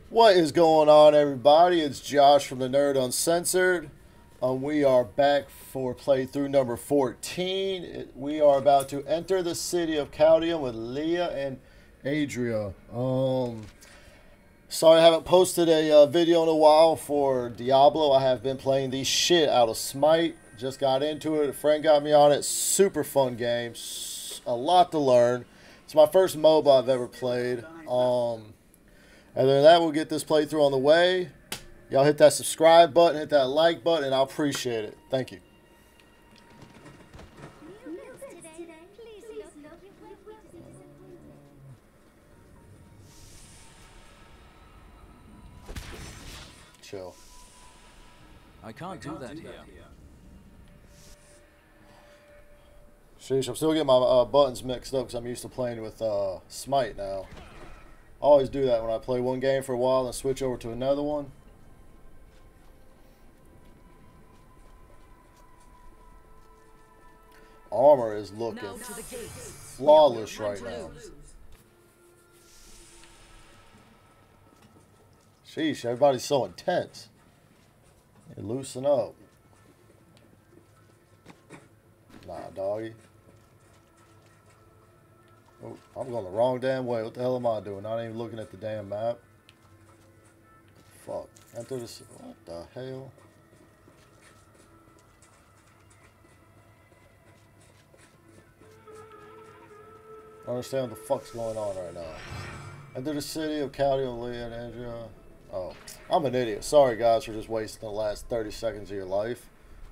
What is going on, everybody? It's Josh from the Nerd Uncensored. We are back for playthrough number 14. We are about to enter the city of Caldium with Leah and Adria. Sorry I haven't posted a video in a while for Diablo. I have been playing the shit out of Smite. Just got into it. A friend got me on it. Super fun game. A lot to learn. It's my first MOBA I've ever played. Other than that, we'll get this playthrough on the way. Y'all hit that subscribe button, hit that like button, and I'll appreciate it. Thank you. Chill. I can't do that here. Sheesh, I'm still getting my buttons mixed up because I'm used to playing with Smite now. I always do that when I play one game for a while and switch over to another one. Armor is looking flawless right now. Sheesh, everybody's so intense. Hey, loosen up. Nah, doggy. Oh, I'm going the wrong damn way. What the hell am I doing? Not even looking at the damn map. Fuck. Enter this. What the hell? I don't understand what the fuck's going on right now. Enter the city of Caldium, Leah and Andrea. Oh, I'm an idiot. Sorry, guys, for just wasting the last 30 seconds of your life.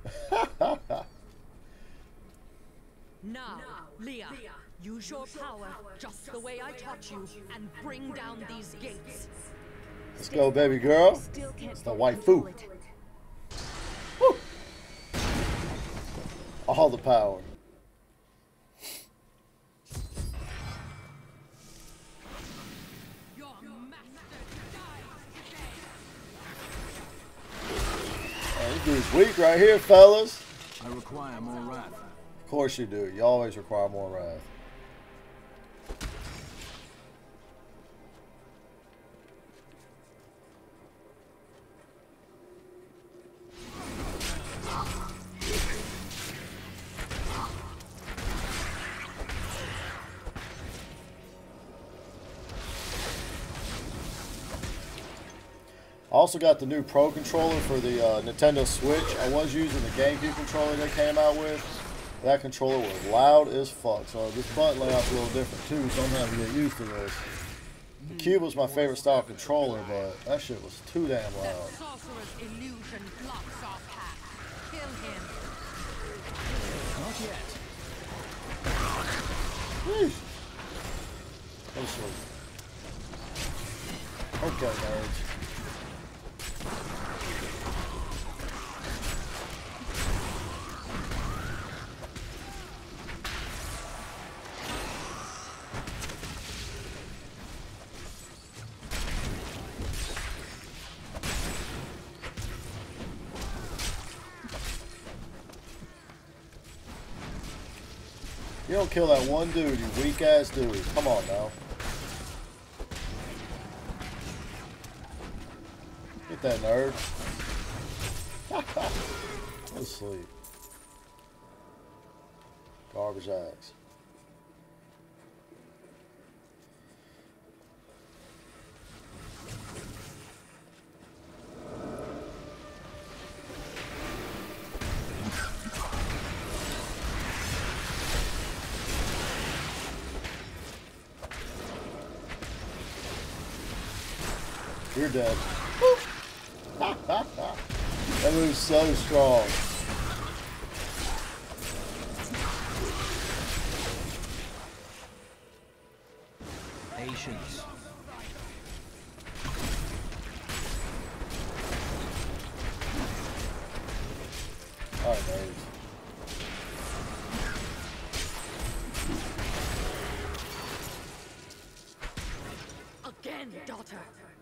Now, Leah, use your power just the way I taught you and bring down these gates. Let's go, baby girl. It's the waifu. Woo. All the power. This dude's weak right here, fellas. I require more wrath. Of course you do. You always require more wrath. I also got the new Pro controller for the Nintendo Switch. I was using the GameCube controller they came out with. That controller was loud as fuck, so this button layout's a little different too, so I'm gonna have to get used to this. The Cube was my favorite style controller, but that shit was too damn loud. That sorcerer's illusion blocks our path. Kill him. Not yet. Sheesh. Go sleep. Okay, nerds. You don't kill that one dude, you weak ass dude. Come on now. Get that nerd. Go to sleep. Garbage axe. You're dead. That move's so strong. Patience. Alright, nerds. Again, daughter.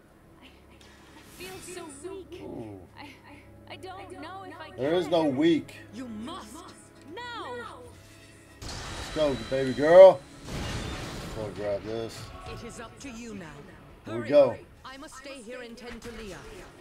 Feel so weak. Ooh. I don't know if I can. There is no weak. You must now. Let's go, baby girl. Go grab this. It is up to you now. Here we Hurry. go. I must stay here and tend to Leah.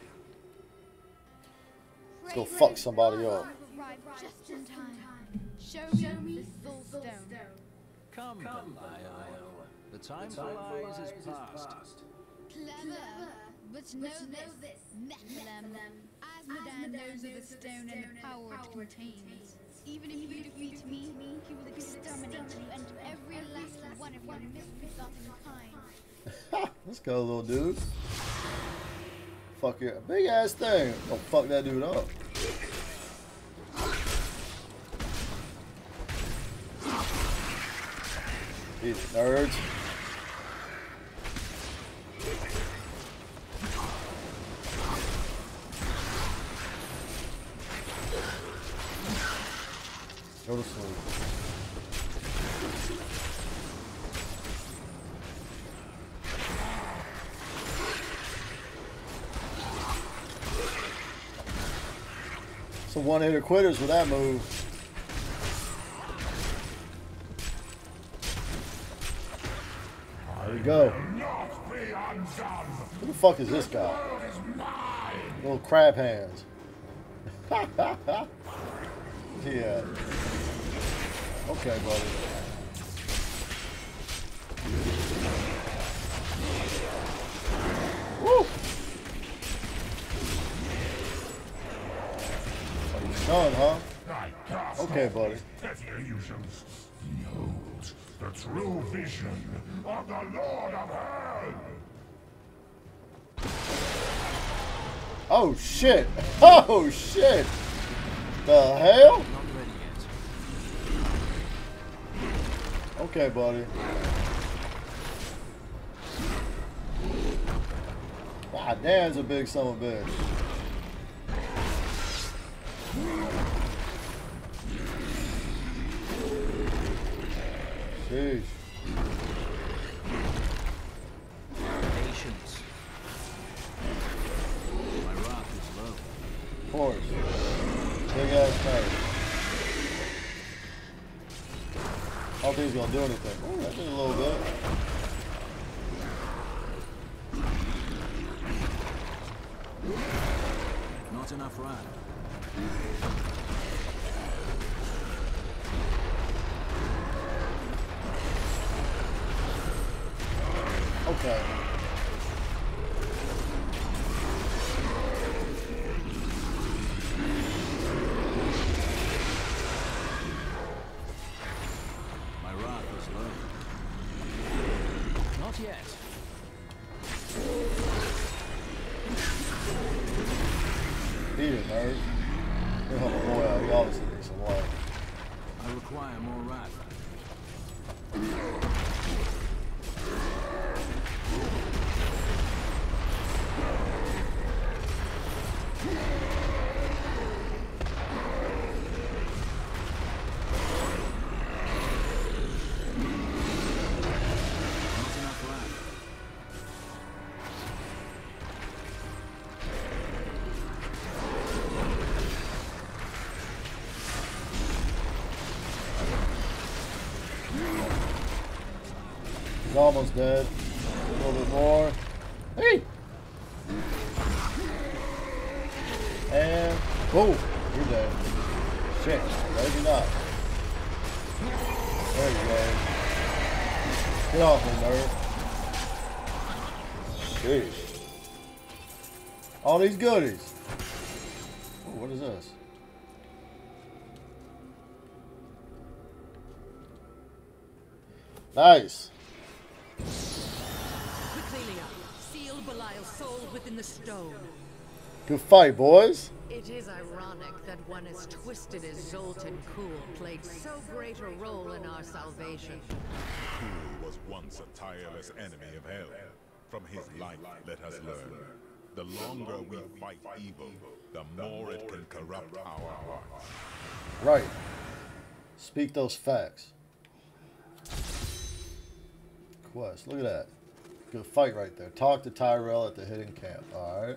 Let's go fuck somebody up. Just in time. Show me the soul stone. Come, Belial. The time for lies is past. Clever, but know this, Nephilim. Asmodan knows of the stone and the power it contains. Even if you defeat me, he will exterminate you and every last one of your misbegotten kind. Let's go, little dude. Fuck your big ass thing. Don't fuck that dude up. These nerds. Go to sleep. Some one-hitter quitters with that move. There we go. Who the fuck is this guy? Little crab hands. Yeah. Okay, buddy. Woo! Done, huh? Okay, buddy. Illusions. Behold the true vision of the Lord of Hell. Oh shit! Oh shit! The hell? Not ready yet. Okay, buddy. God damn, it's a big son of a bitch. Sheesh. Patience. My wrath is low. Of course. Big ass thing. I don't think he's gonna do anything. Oh, that did a little bit. Not enough wrath. Okay. My wrath is low. Not yet. Beat it, nerd. You're helping the boy out. He obviously needs some life. I require more wrath. Not enough wrath. He's almost dead. A little bit more. Hey! And boom! You're dead. Shit. Maybe not. There you go. Get off me, nerd. Sheesh. All these goodies. Ooh, what is this? Nice. Quickly, Leah. Seal Belial's soul within the stone. Good fight, boys. It is ironic that one as twisted as Zoltan Kuhl played so great a role in our salvation. Kuhl was once a tireless enemy of hell. From his life, let us learn. The longer we fight evil, the more it can corrupt our hearts. Right. Speak those facts. Quest. Look at that. Good fight right there. Talk to Tyrell at the hidden camp. Alright.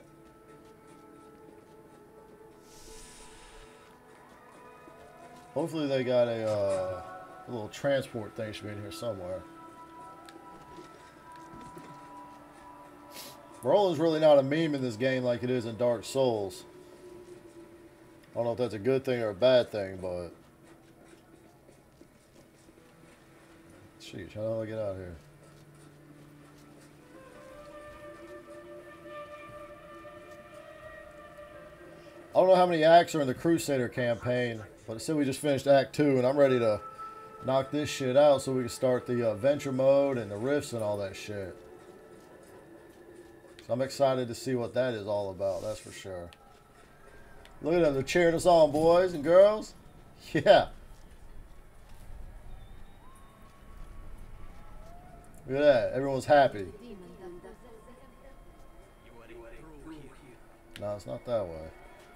Hopefully they got a little transport thing should be in here somewhere. Rolling's really not a meme in this game like it is in Dark Souls. I don't know if that's a good thing or a bad thing, but... Sheesh, how do I get out of here? I don't know how many acts are in the Crusader campaign, but it said we just finished Act 2, and I'm ready to knock this shit out so we can start the adventure mode and the rifts and all that shit. So I'm excited to see what that is all about, that's for sure. Look at them, they're cheering us on, boys and girls. Yeah. Look at that, everyone's happy. No, it's not that way.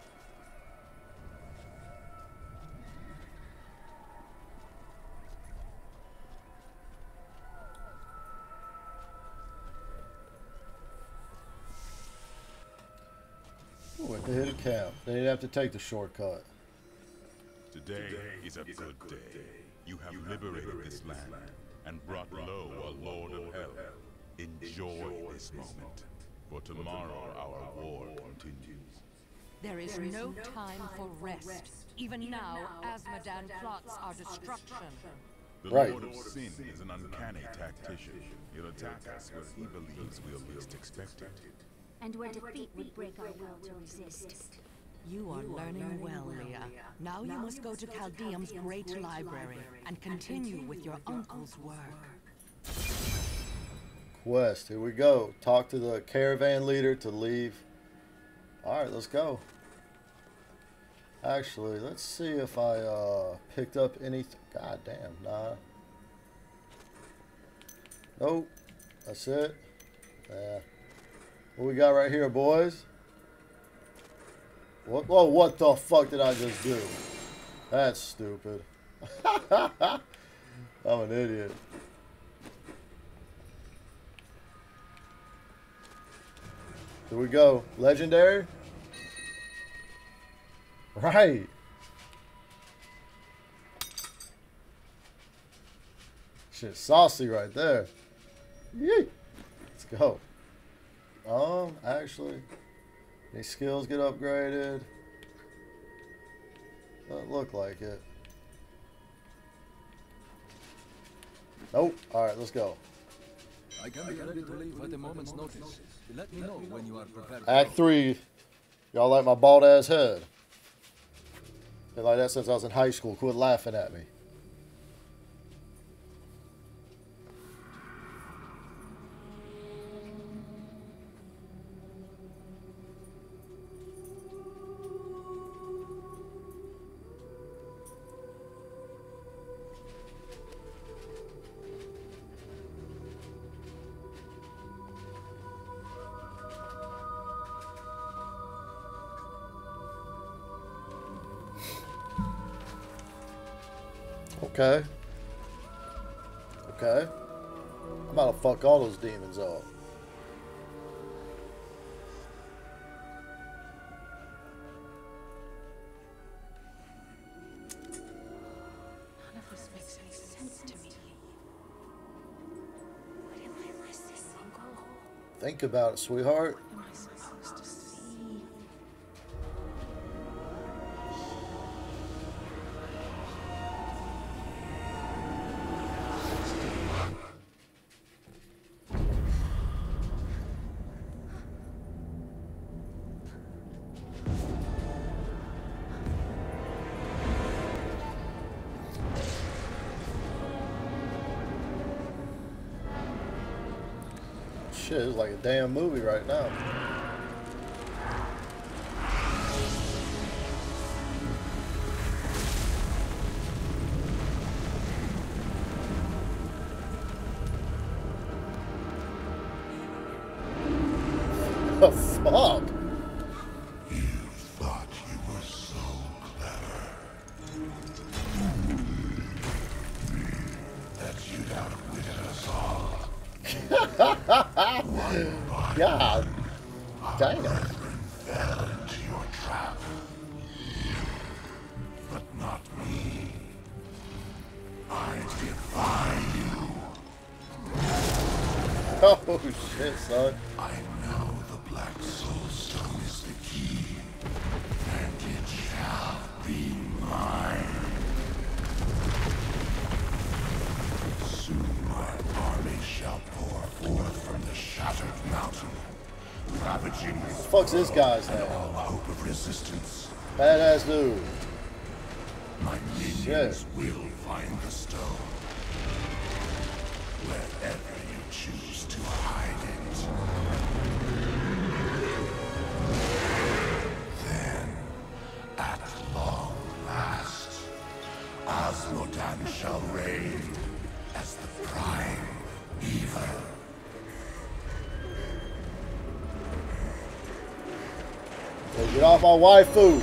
Ooh, at the hidden camp. They didn't have to take the shortcut. Today is a good day. You have liberated this land and brought low a lord of hell. Enjoy this moment, for tomorrow our war continues. There is no time for rest. Even now, Azmodan plots our destruction. The Right. Lord of Sin is an uncanny tactician. He'll attack us where he believes we'll least expect it. And where defeat would break our will to resist. You are learning well, Leah. Now you must go to Chaldeum's great library and continue with your uncle's work. Quest, here we go. Talk to the caravan leader to leave. Alright, let's go. Actually, let's see if I picked up anything. God damn, nah. Nope. That's it. Yeah. What we got right here, boys? What? Whoa, what the fuck did I just do? That's stupid. I'm an idiot. Here we go. Legendary? Right. Shit, saucy right there. Yee. Let's go. Actually, any skills get upgraded? Doesn't look like it. Nope. Alright, let's go. I can be ready to leave at a moment's notice. Let me know when you are prepared. Act 3. Y'all like my bald ass head? Been like that since I was in high school. Quit laughing at me. Okay. Okay. I'm about to fuck all those demons up. None of this makes any sense to me. What am I missing, Uncle? Think about it, sweetheart. What am I supposed to see? Shit, it's like a damn movie right now. The fuck? You thought you were so clever. That you'd outwitted us all. God damn. Fell into your trap. But not me. I defy you. Oh shit, son. I know the Black Soul Stone is the key, and it shall be mine. Soon my army shall pour forth from the shattered mountain, ravaging What the fuck's this guy's name? all hope of resistance. Badass dude. My minions will find the stone, wherever you choose to hide it. Then, at long last, Osmodan shall reign as the prime evil. Hey, get off my waifu.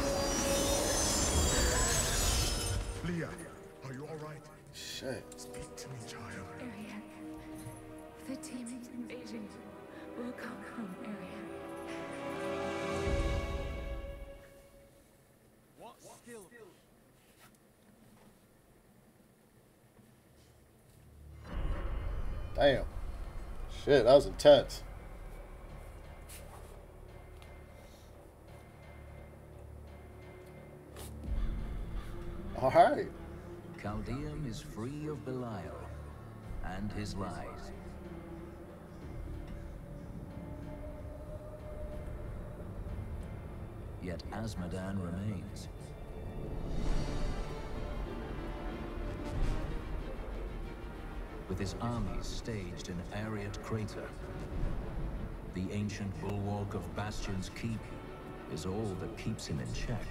Leah, are you alright? Shit. Speak to me, child. Arian, the demon's invasion will come home, Arian. What skill? Damn. Shit, that was intense. All right. Chaldeum is free of Belial and his lies. Yet Azmodan remains. With his armies staged in Ariat Crater, the ancient bulwark of Bastion's Keep is all that keeps him in check.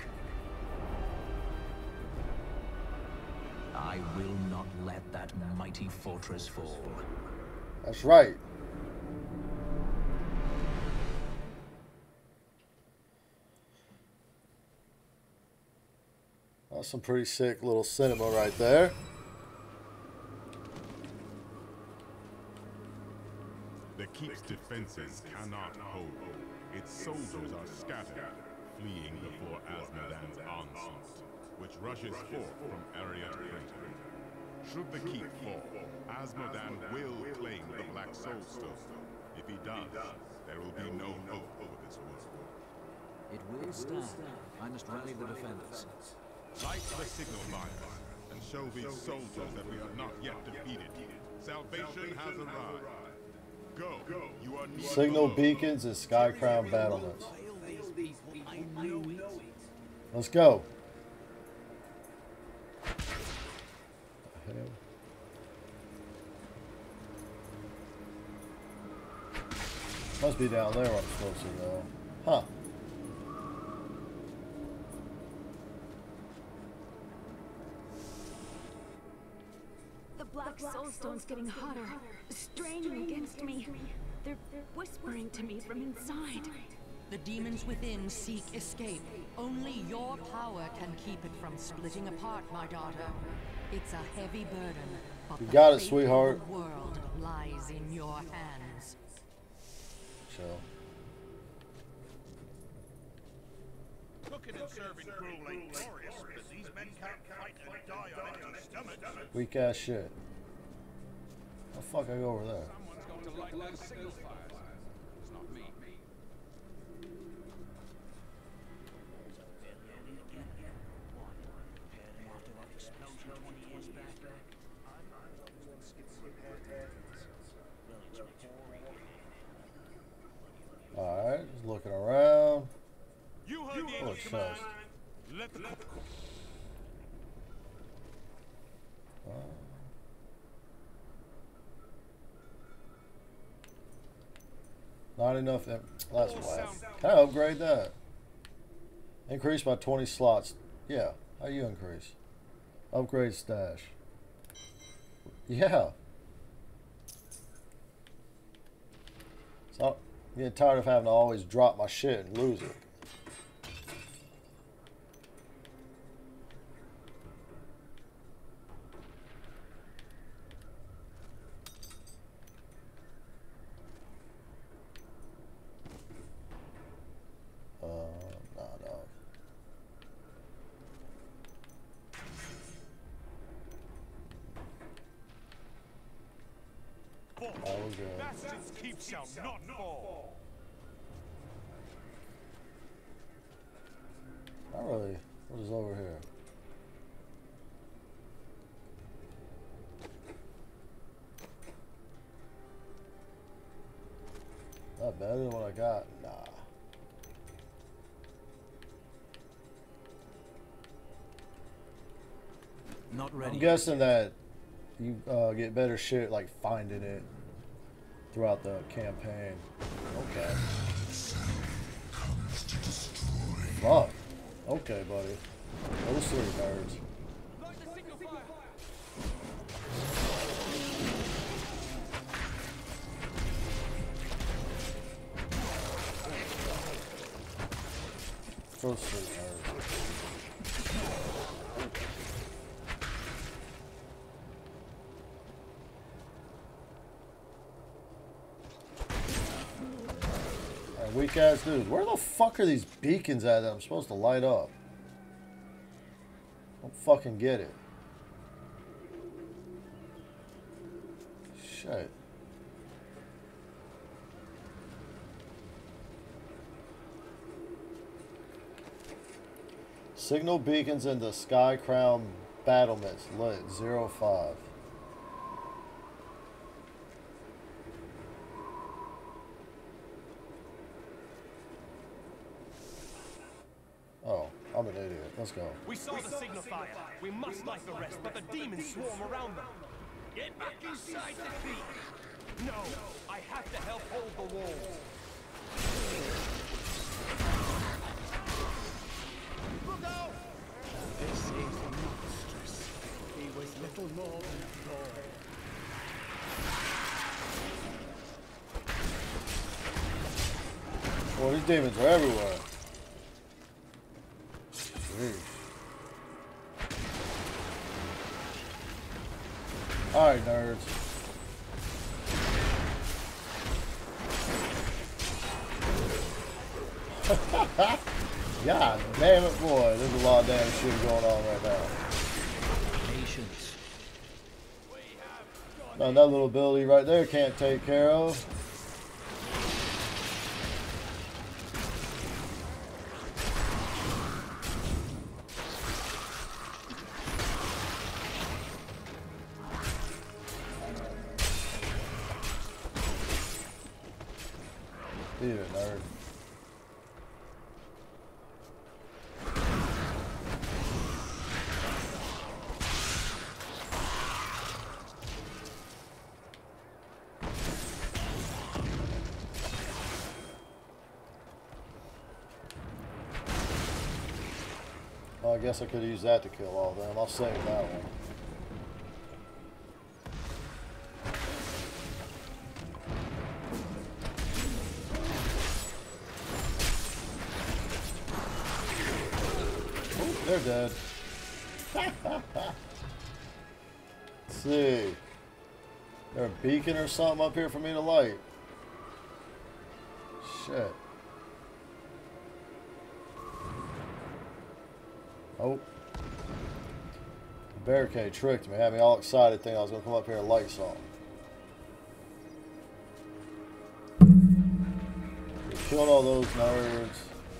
I will not let that mighty fortress fall. That's right. That's some pretty sick little cinema right there. The keep's defenses cannot hold. Its soldiers are scattered, fleeing before Azmodan's onslaught, which rushes forth from Ariat Crater. Should the keep fall, Azmodan will claim the Black Soul Stone. If he does, there will be no hope for this world. It will stand. I must rally the defenders. Light the signal fires, and show these soldiers that we are not yet defeated. Salvation has arrived. Go, you are near Signal below. beacons and Sky Crown battlements. Let's go. Must be down there where I'm supposed to go. Huh. The Black Soulstone's getting hotter, straining against me. They're whispering to me from inside. The demons within seek escape. Only your power can keep it from splitting apart, my daughter. It's a heavy burden, but You the got it, fate of sweetheart. the world lies in your hands. So. Cooking and serving gruel ain't glorious, but these men can't fight and die on empty stomachs. Weak ass shit. How the fuck I go over there? Someone's got to light those signal fires. It's not me. Alright, just looking around. You heard the Oh, it English says. command. Let the Not enough. That's whack. Can I upgrade that? Increase by 20 slots. Yeah. How you increase? Upgrade stash. Yeah. So I'm getting tired of having to always drop my shit and lose it. No. I good. Bastion's keep shall not fall. Not really. What is over here? Not better than what I got. Nah. Not ready. I'm guessing that you get better shit like finding it throughout the campaign. Okay. Fuck. Okay, buddy. Go to sleep, nerds. Go to sleep, nerds. Weak ass dudes. Where the fuck are these beacons at that I'm supposed to light up? Don't fucking get it. Shit. Signal beacons in the Sky Crown battlements lit 05. Oh, I'm an idiot. Let's go. We saw the signal fire. We must knife the rest, but the demons swarm around them. Get back inside the peak. No, I have to help hold the walls. Look out! This is monstrous. He was little more than a boy. Well, these demons are everywhere. Jeez. Alright, nerds. God damn it, boy. There's a lot of damn shit going on right now. Patience. Now, that little ability right there can't take care of. Beat it, nerd. Well, I guess I could have used that to kill all of them. I'll save that one. They're dead. Let's see. Is there a beacon or something up here for me to light? Shit. Oh. The barricade tricked me. Had me all excited thinking I was going to come up here and light something. We killed all those nerds.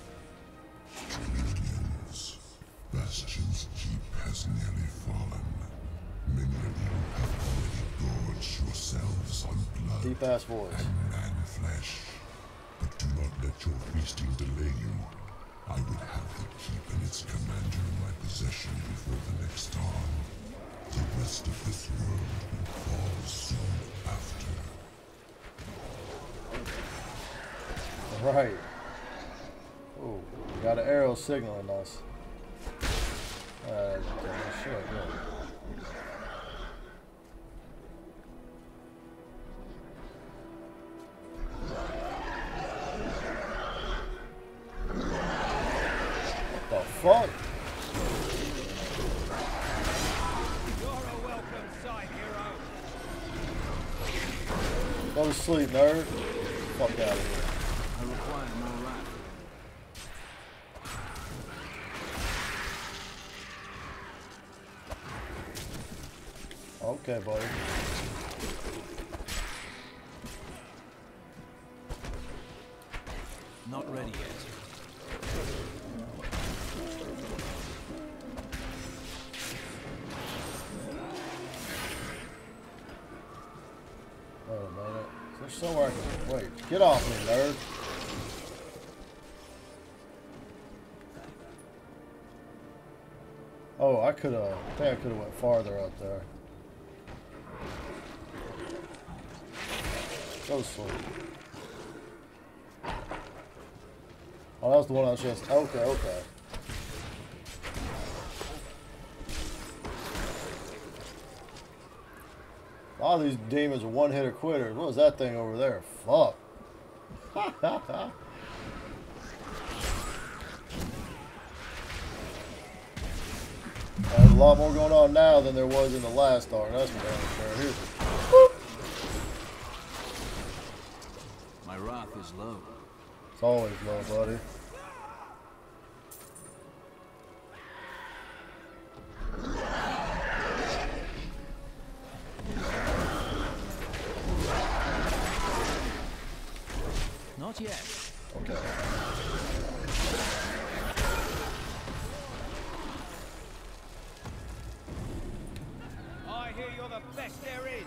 Bastion's keep has nearly fallen. Many of you have already gorged yourselves on blood Deep ass voice. and man flesh. But do not let your feasting delay you. I would have the keep and its commander in my possession before the next dawn. The rest of this world will fall soon after. Right. Oh, we got an arrow signaling us. Shit, yeah. What the fuck? You're a welcome sight, hero. Go to sleep, nerd. Fuck out of here. I require more wrath. Okay, buddy. Not ready yet. Wait a minute. Is there somewhere I can... Wait, get off me, nerd. Oh, I could have... I think I could have went farther up there. Go slow. Oh, that was the one I was just... Okay, okay. A lot of these demons are one-hitter quitters. What was that thing over there? Fuck. There's a lot more going on now than there was in the last arc. That's for damn sure. Here's My wrath is low. It's always low, buddy. Not yet. Okay. I hear you're the best there is.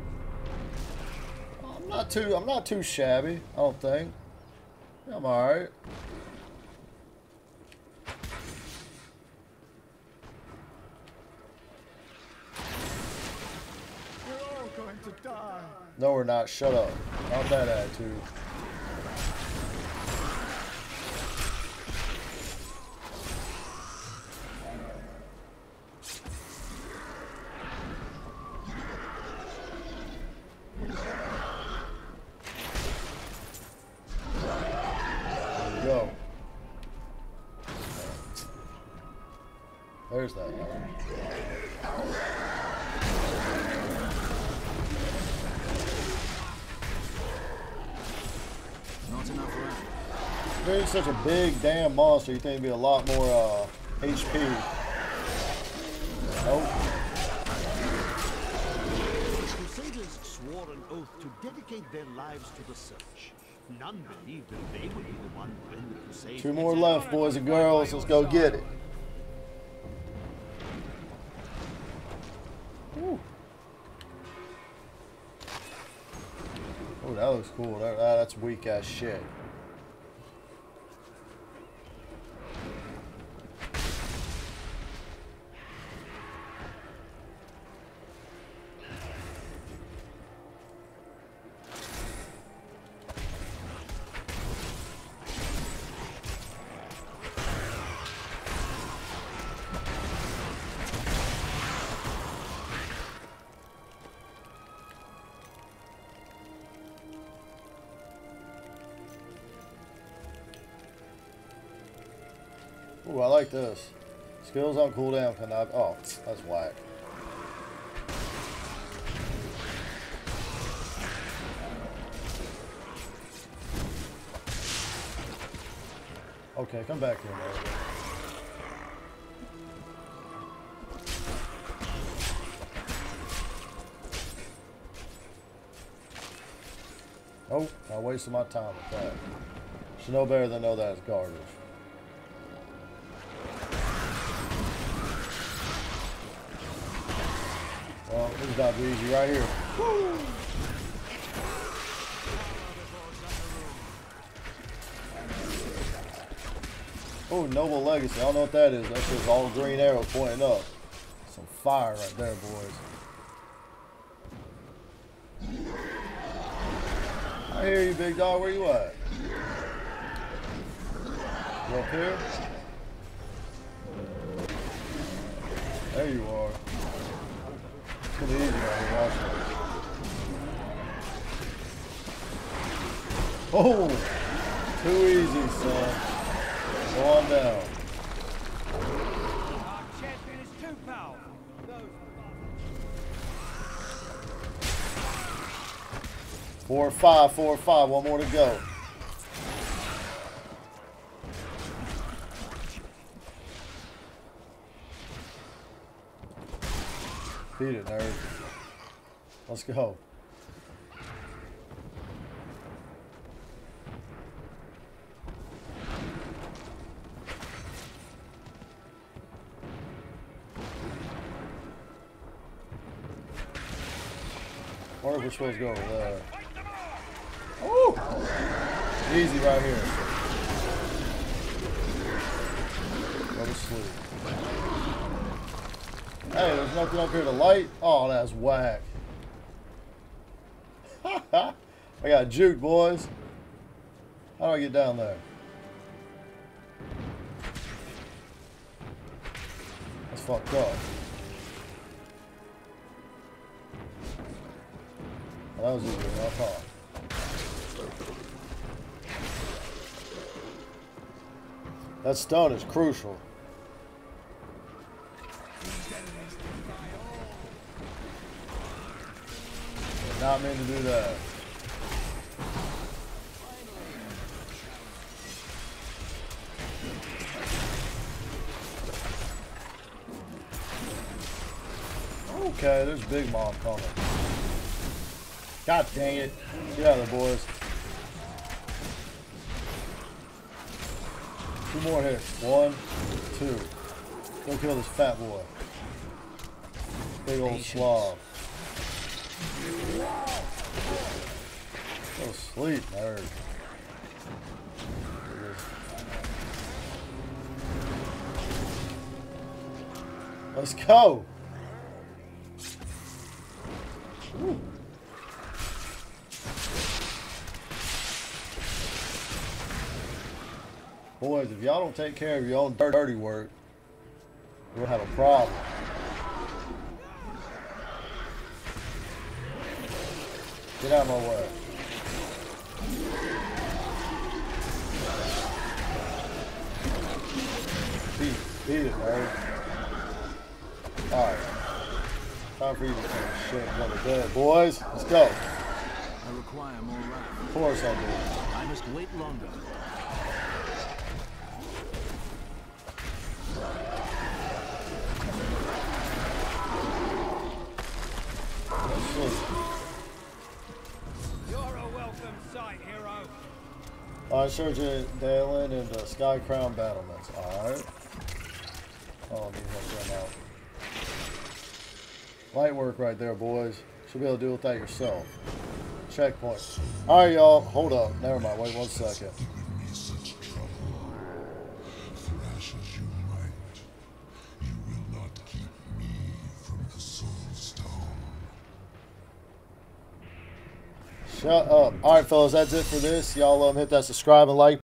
I'm not too shabby, I don't think. I'm alright. We're all going to die. No, we're not. Shut up. Not that attitude. Go. There's that one. Not enough round. Being such a big damn monster, you think it'd be a lot more HP. Nope. The Crusaders swore an oath to dedicate their lives to the search. None believed that they would be the one to end the crusade. 2 more left, boys and girls. Let's go get it. Woo. Oh, that looks cool. That's weak ass shit. Ooh, I like this. Skills on cooldown cannot... Oh, that's whack. Okay, come back here, man. Oh, I wasted my time with that. Should know better than know that it's garbage. Well, this is about to be easy right here. Woo! Oh, Noble Legacy. I don't know what that is. That's just all green arrows pointing up. Some fire right there, boys. I hear you, big dog. Where you at? You up here? There you are. It's gonna be easy right here. Watch it. Oh! Too easy, son. Go on down. Our champion is too powerful. Four or five. One more to go. Beat it, nerd. Let's go. if we're supposed to go over there. Ooh! Easy right here. Go to sleep. Hey, there's nothing up here to light. Oh, that's whack. I got juked, boys. How do I get down there? That's fucked up. Well, that was easy enough, huh? That stun is crucial. Did not mean to do that. Okay, there's Big Mom coming. God dang it. Get out of there, boys. 2 more hits. 1, 2. Go kill this fat boy. Big old slob. Go sleep, nerd. Let's go. Woo. Boys, if y'all don't take care of your own dirty work, we'll have a problem. Get out of my way. Beat it, man. Alright. Time for you to finish shit another day. Boys, let's go. I require more wrath. Of course I do. I must wait longer. You're a welcome sight, hero. Alright, Sergeant Dalen and Sky Crown battlements. Alright. Oh, let me help them out. Light work right there, boys. Should be able to deal with that yourself. Checkpoint. Alright, y'all. Hold up. Never mind. Wait 1 second. Giving me such trouble. Thrash as you might, you will not keep me from the Soul Stone. Shut up. Alright, fellas. That's it for this. Y'all hit that subscribe and like